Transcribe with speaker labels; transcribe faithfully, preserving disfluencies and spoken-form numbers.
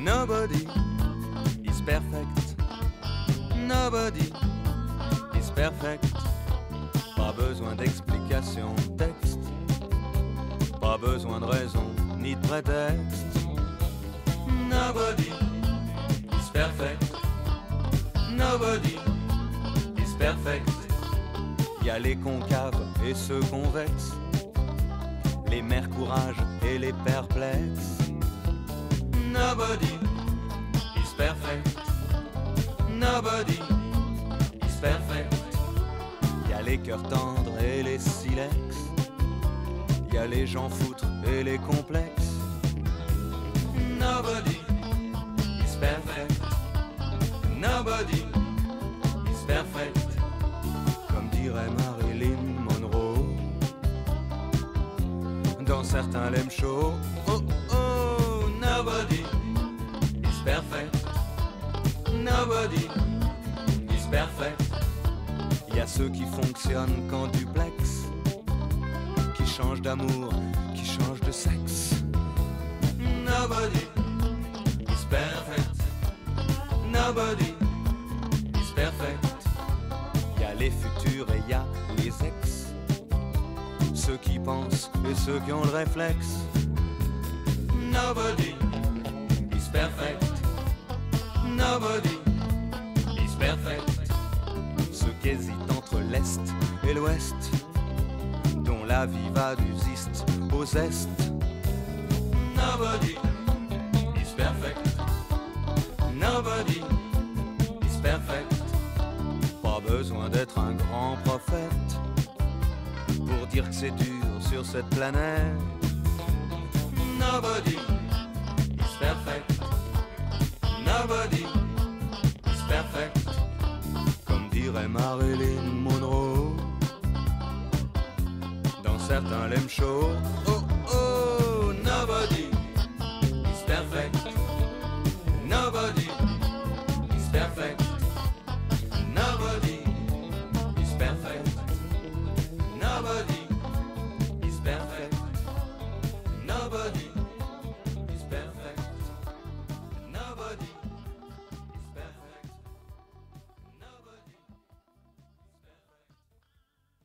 Speaker 1: Nobody is perfect. Nobody is perfect. Pas besoin d'explication, texte. Pas besoin de raison ni de prétexte. Nobody is perfect. Nobody is perfect. Y a les concaves et ceux convexes, les mères courage et les perplexes. Nobody is perfect. Nobody is perfect. Y a les cœurs tendres et les silex. Y a les gens foutres et les complexes. Nobody is perfect. Nobody is perfect. Comme dirait Marilyn Monroe dans certains lèmes chauds. Oh oh, nobody is perfect. Nobody is perfect. Y a ceux qui fonctionnent qu'en duplex, qui changent d'amour, qui changent de sexe. Nobody is perfect. Nobody is perfect. Y a les futurs et y a les ex, ceux qui pensent et ceux qui ont le réflexe. Nobody is perfect. Nobody is perfect. Ceux qui hésitent entre l'Est et l'Ouest, dont la vie va du ziste au zest. Nobody is perfect. Nobody is perfect. Pas besoin d'être un grand prophète pour dire que c'est dur sur cette planète. Nobody is perfect. Nobody is perfect. Comme dirait Marilyn Monroe dans certains lèmes chauds.